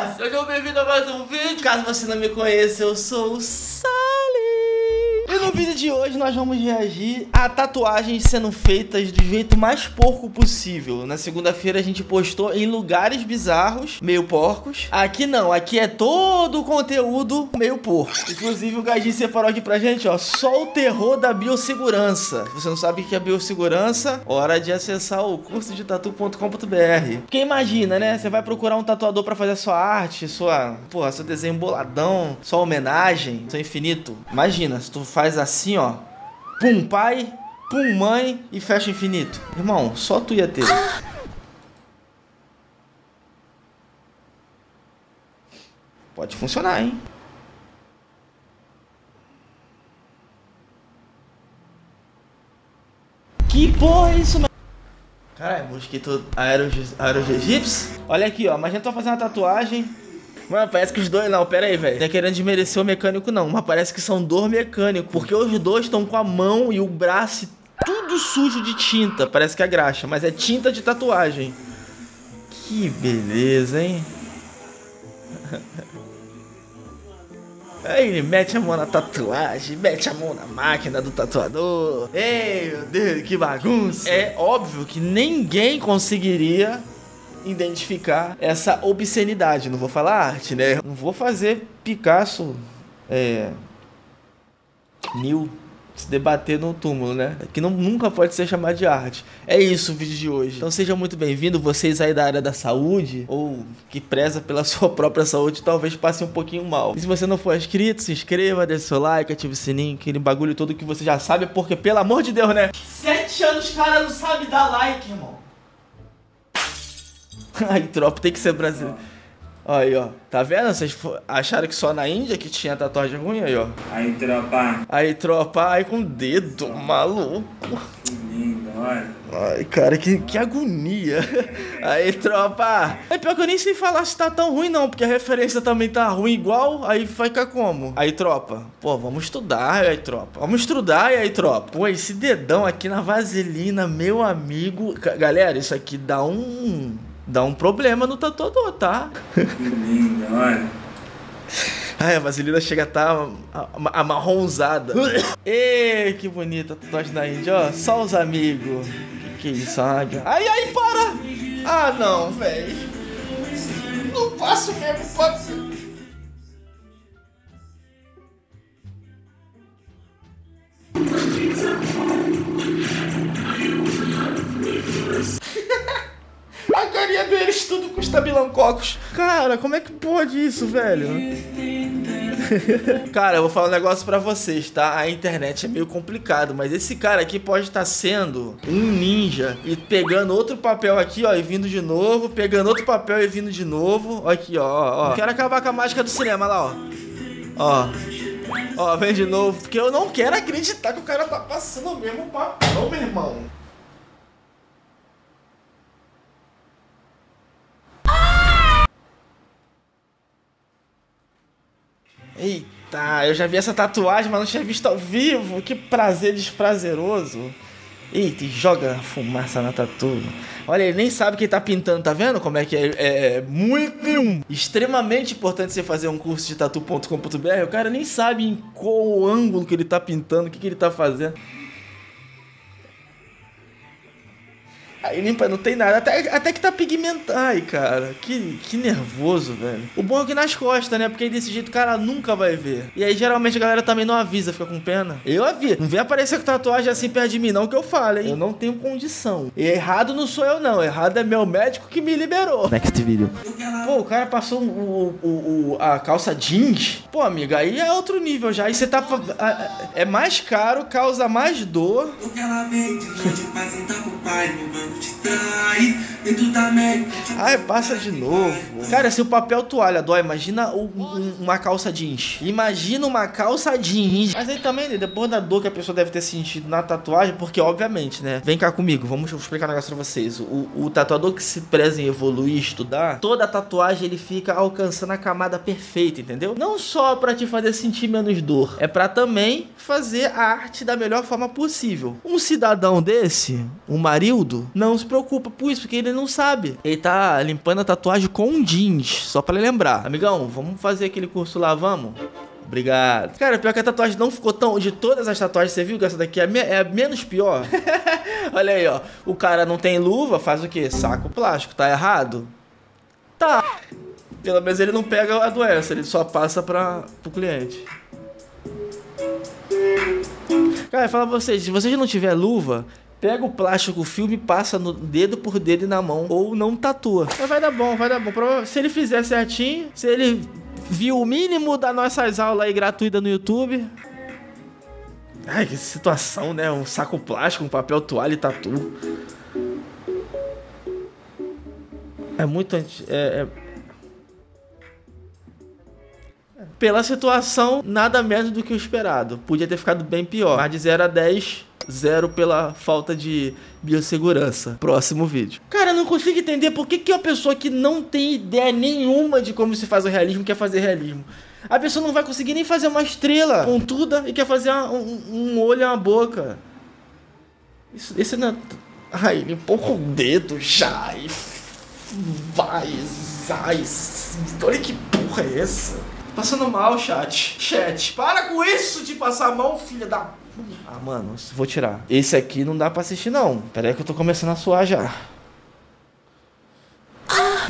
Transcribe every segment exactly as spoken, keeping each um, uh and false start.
galera! Sejam bem-vindos a mais um vídeo. Caso você não me conheça, eu sou o Sally. E no vídeo de hoje nós vamos reagir a tatuagens sendo feitas do jeito mais porco possível. Na segunda-feira a gente postou em lugares bizarros, meio porcos. Aqui não, aqui é todo o conteúdo meio porco. Inclusive o Gajinho separou aqui pra gente, ó, só o terror da biossegurança. Se você não sabe o que é biossegurança, hora de acessar o curso de tatu ponto com ponto br. Porque imagina, né, você vai procurar um tatuador pra fazer a sua arte, sua, porra, seu desenho boladão, sua homenagem, seu infinito. Imagina, se tu faz assim, ó, pum pai, pum mãe e fecha infinito. Irmão, só tu ia ter. Pode funcionar, hein? Que porra é isso, mano? Caralho, mosquito aerogegipse. Olha aqui, ó, imagina tu vai fazer uma tatuagem. Mano, parece que os dois... Não, pera aí, velho. Não é querendo desmerecer o mecânico, não. Mas parece que são dois mecânicos. Porque os dois estão com a mão e o braço tudo sujo de tinta. Parece que é graxa, mas é tinta de tatuagem. Que beleza, hein? Aí ele mete a mão na tatuagem, mete a mão na máquina do tatuador. Ei, meu Deus, que bagunça. É óbvio que ninguém conseguiria identificar essa obscenidade. Não vou falar arte, né? Não vou fazer Picasso é, Nil se debater no túmulo, né? Que não, nunca pode ser chamado de arte. É isso o vídeo de hoje. Então sejam muito bem-vindos, vocês aí da área da saúde, ou que preza pela sua própria saúde, talvez passe um pouquinho mal. E se você não for inscrito, se inscreva, deixe seu like, ative o sininho, aquele bagulho todo que você já sabe, porque pelo amor de Deus, né? Sete anos os caras não sabem dar like, irmão. Aí, tropa, tem que ser brasileiro. Aí, ó. Tá vendo? Vocês acharam que só na Índia que tinha tatuagem ruim? Aí, ó. Aí, tropa. Aí, tropa. Aí, com o dedo, maluco. Que lindo, olha. Ai, cara, que, que agonia. Aí, tropa. É pior que eu nem sei falar se tá tão ruim, não. Porque a referência também tá ruim igual. Aí vai ficar como? Aí, tropa. Pô, vamos estudar, aí, tropa. Vamos estudar, e aí, tropa. Pô, esse dedão aqui na vaselina, meu amigo. Galera, isso aqui dá um... Dá um problema no tatuador, tá? Que lindo, olha. Ai, a vaselina chega a estar tá amarronzada. Ê, que bonita a tatuagem da Índia, ó. Só os amigos. Que que é isso, águia? Ai, ai, para! Ah, não, velho. Não passo mesmo, passo. A carinha deles tudo com estabilococos. Cara, como é que pode isso, velho? Cara, eu vou falar um negócio pra vocês, tá? A internet é meio complicado, mas esse cara aqui pode estar sendo um ninja e pegando outro papel aqui, ó, e vindo de novo, pegando outro papel e vindo de novo. Aqui, ó, ó, ó. Quero acabar com a mágica do cinema, lá, ó. Ó. Ó, vem de novo, porque eu não quero acreditar que o cara tá passando o mesmo papel, meu irmão. Eita, eu já vi essa tatuagem, mas não tinha visto ao vivo. Que prazer desprazeroso. Eita, e joga fumaça na tatu. Olha, ele nem sabe quem tá pintando, tá vendo como é que é? É muito extremamente importante você fazer um curso de tatu ponto com ponto br. O cara nem sabe em qual ângulo que ele tá pintando, o que, que ele tá fazendo. Aí limpa, não tem nada, até, até que tá pigmentado. Ai, cara, que, que nervoso, velho. O bom é que nas costas, né? Porque aí desse jeito o cara nunca vai ver. E aí geralmente a galera também não avisa, fica com pena. Eu aviso. Não vem aparecer com tatuagem assim perto de mim não, que eu falo, hein? Eu não tenho condição. E errado não sou eu não, errado é meu médico que me liberou. Next video. Pô, o cara passou o, o, o, a calça jeans. Pô, amiga, aí é outro nível já. Aí você tá... É mais caro, causa mais dor. O que ela vende, pode apresentar pro pai, no banco de trás, dentro da América. Ai, passa de novo. Cara, se o papel toalha dói, imagina o, um, uma calça jeans. Imagina uma calça jeans. Mas aí também, né, depois da dor que a pessoa deve ter sentido na tatuagem, porque obviamente, né, vem cá comigo, vamos explicar um negócio pra vocês. O, o tatuador que se preza em evoluir e estudar, toda a tatuagem ele fica alcançando a camada perfeita, entendeu? Não só pra te fazer sentir menos dor, é pra também fazer a arte da melhor forma possível. Um cidadão desse, um Marildo, não se preocupa por isso, porque ele não sabe. Ele tá limpando a tatuagem com jeans, só pra lembrar. Amigão, vamos fazer aquele curso lá, vamos? Obrigado. Cara, pior que a tatuagem não ficou tão... De todas as tatuagens, você viu que essa daqui é, me... é menos pior? Olha aí, ó. O cara não tem luva, faz o quê? Saco plástico. Tá errado? Tá. Pelo menos ele não pega a doença, ele só passa pra... pro cliente. Cara, fala pra vocês, se vocês não tiver luva, pega o plástico, o filme, passa no dedo por dedo e na mão. Ou não tatua. Mas vai dar bom, vai dar bom. Se ele fizer certinho, se ele... viu o mínimo das nossas aulas aí gratuitas no YouTube. Ai, que situação, né? Um saco plástico, um papel toalha e tatu. É muito... Anti... É, é... Pela situação, nada menos do que o esperado. Podia ter ficado bem pior. Mas de zero a dez... Zero pela falta de biossegurança. Próximo vídeo. Cara, eu não consigo entender por que, que uma pessoa que não tem ideia nenhuma de como se faz o realismo quer fazer realismo. A pessoa não vai conseguir nem fazer uma estrela pontuda e quer fazer uma, um, um olho e uma boca. Isso, isso não é... Ai, limpou com o dedo já e... Vai, vai... Olha que porra é essa? Passando mal, chat. Chat, para com isso de passar mal, filha da... Ah, mano, vou tirar. Esse aqui não dá pra assistir, não. Pera aí que eu tô começando a suar já. Ah.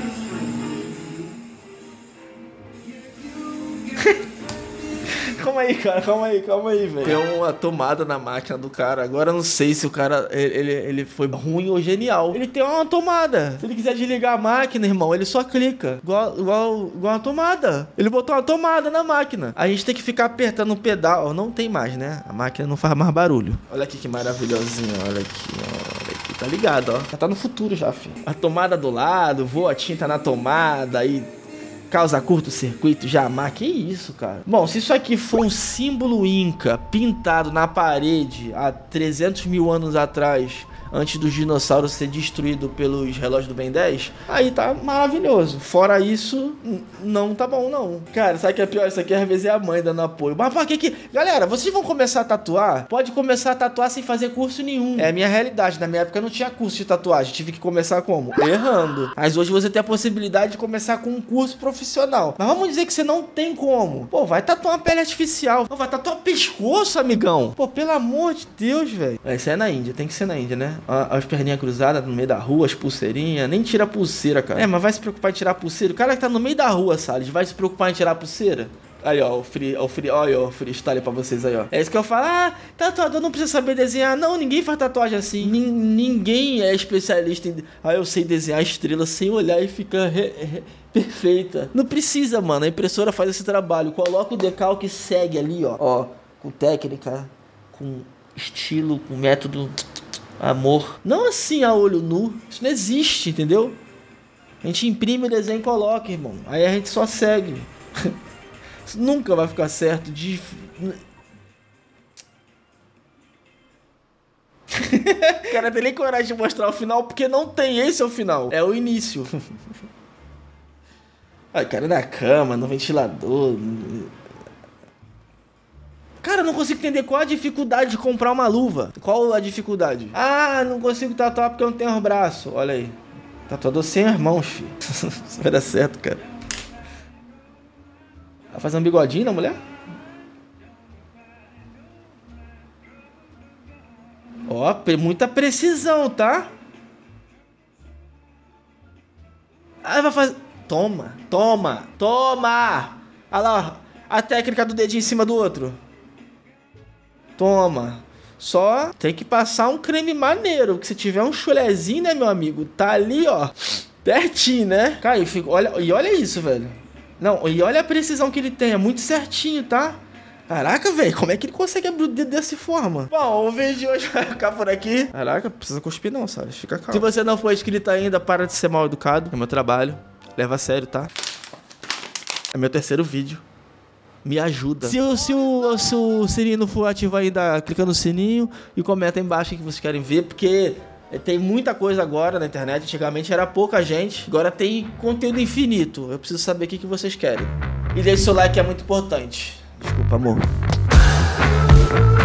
Calma aí, cara, calma aí, calma aí, velho. Tem uma tomada na máquina do cara. Agora eu não sei se o cara, ele, ele foi ruim ou genial. Ele tem uma tomada. Se ele quiser desligar a máquina, irmão, ele só clica. Igual, igual, igual uma tomada. Ele botou uma tomada na máquina. A gente tem que ficar apertando o pedal. Não tem mais, né? A máquina não faz mais barulho. Olha aqui que maravilhosinho. Olha aqui, ó. Olha aqui. Tá ligado, ó. Já tá no futuro já, filho. A tomada do lado, voa a tinta na tomada aí. Causa curto-circuito, já, que isso, cara? Bom, se isso aqui for um símbolo inca pintado na parede há trezentos mil anos atrás, antes do dinossauro ser destruído pelos relógios do Ben dez, aí tá maravilhoso. Fora isso, não tá bom, não. Cara, sabe o que é pior? Isso aqui às vezes é a mãe dando apoio. Mas por que que... Galera, vocês vão começar a tatuar? Pode começar a tatuar sem fazer curso nenhum. É a minha realidade. Na minha época não tinha curso de tatuagem. Tive que começar como? Errando. Mas hoje você tem a possibilidade de começar com um curso profissional. Mas vamos dizer que você não tem como. Pô, vai tatuar uma pele artificial. Não, vai tatuar pescoço, amigão. Pô, pelo amor de Deus, velho. Isso é na Índia. Tem que ser na Índia, né? As perninhas cruzadas no meio da rua, as pulseirinhas. Nem tira a pulseira, cara. É, mas vai se preocupar em tirar a pulseira? O cara que tá no meio da rua, Salles, vai se preocupar em tirar a pulseira? Aí, ó, o free, o free, olha o freestyle pra vocês aí, ó. É isso que eu falo. Ah, tatuador não precisa saber desenhar. Não, ninguém faz tatuagem assim. Nin, ninguém é especialista em... Ah, eu sei desenhar estrela sem olhar e fica re, re, perfeita. Não precisa, mano. A impressora faz esse trabalho. Coloca o decalque e segue ali, ó. Ó, com técnica, com estilo, com método... Amor. Não assim a olho nu. Isso não existe, entendeu? A gente imprime o desenho e coloca, irmão. Aí a gente só segue. Isso nunca vai ficar certo. De... Cara, não tem nem coragem de mostrar o final, porque não tem. Esse é o final. É o início. Ai, cara, na cama, no ventilador... Cara, eu não consigo entender qual a dificuldade de comprar uma luva. Qual a dificuldade? Ah, não consigo tatuar porque eu não tenho os braços. Olha aí. Tatuador sem as mãos, filho. Isso vai dar certo, cara. Vai fazer um bigodinho na mulher? Ó, muita precisão, tá? Ah, vai fazer... Toma, toma, toma! Olha lá, a técnica do dedinho em cima do outro. Toma. Só tem que passar um creme maneiro. Que se tiver um chulezinho, né, meu amigo? Tá ali, ó. Pertinho, né? Cara, e, fico, olha, e olha isso, velho. Não, e olha a precisão que ele tem. É muito certinho, tá? Caraca, velho. Como é que ele consegue abrir o dedo dessa forma? Bom, o vídeo de hoje vai ficar por aqui. Caraca, precisa cuspir não, sabe? Fica calmo. Se você não for inscrito ainda, para de ser mal educado. É meu trabalho. Leva a sério, tá? É meu terceiro vídeo. Me ajuda. Se o, se, o, se o sininho não for ativo ainda, clica no sininho e comenta aí embaixo o que vocês querem ver, porque tem muita coisa agora na internet. Antigamente era pouca gente, agora tem conteúdo infinito. Eu preciso saber o que vocês querem. E deixe seu like, é muito importante. Desculpa, amor.